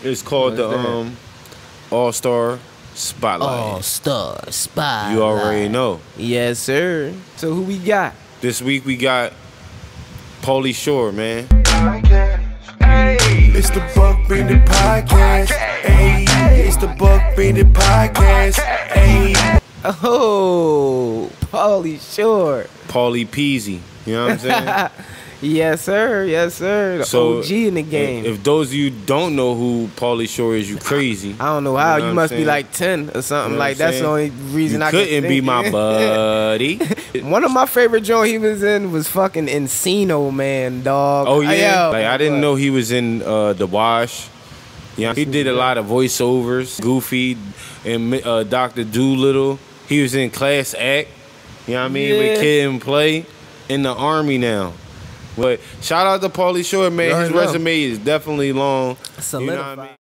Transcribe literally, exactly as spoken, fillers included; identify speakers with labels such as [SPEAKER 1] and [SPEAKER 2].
[SPEAKER 1] It's called the
[SPEAKER 2] What's that?
[SPEAKER 1] um All Star Spotlight.
[SPEAKER 2] All Star Spotlight.
[SPEAKER 1] You already know.
[SPEAKER 2] Yes, sir. So who we got?
[SPEAKER 1] This week we got Pauly Shore, man.
[SPEAKER 3] It's the Buck Bandit Podcast. Ayy, it's the Buck Bandit Podcast. Ayy.
[SPEAKER 2] Oh, Pauly Shore.
[SPEAKER 1] Pauly Peasy. You know what I'm saying?
[SPEAKER 2] Yes, sir. Yes, sir. The
[SPEAKER 1] So,
[SPEAKER 2] O G in the game.
[SPEAKER 1] If those of you don't know who Pauly Shore is, you crazy.
[SPEAKER 2] I don't know how.
[SPEAKER 1] You know
[SPEAKER 2] You,
[SPEAKER 1] what
[SPEAKER 2] must
[SPEAKER 1] I'm
[SPEAKER 2] be
[SPEAKER 1] saying?
[SPEAKER 2] like ten or something.
[SPEAKER 1] You know
[SPEAKER 2] like
[SPEAKER 1] what I'm
[SPEAKER 2] that's the only reason
[SPEAKER 1] You
[SPEAKER 2] I
[SPEAKER 1] couldn't
[SPEAKER 2] could
[SPEAKER 1] be
[SPEAKER 2] think.
[SPEAKER 1] my buddy.
[SPEAKER 2] One of my favorite joint he was in was fucking Encino Man, dog.
[SPEAKER 1] Oh yeah,
[SPEAKER 2] Yo,
[SPEAKER 1] like I didn't
[SPEAKER 2] but-
[SPEAKER 1] know he was in uh, The Wash. Yeah, he did a lot of voiceovers. Goofy and uh, Doctor Doolittle. He was in Class Act. You know what I mean?
[SPEAKER 2] Yeah.
[SPEAKER 1] With Kid and Play in the Army now. But shout out to Pauly Shore, man.
[SPEAKER 2] You
[SPEAKER 1] His
[SPEAKER 2] already know.
[SPEAKER 1] resume is definitely long. You know what I
[SPEAKER 2] Solidified.
[SPEAKER 1] mean?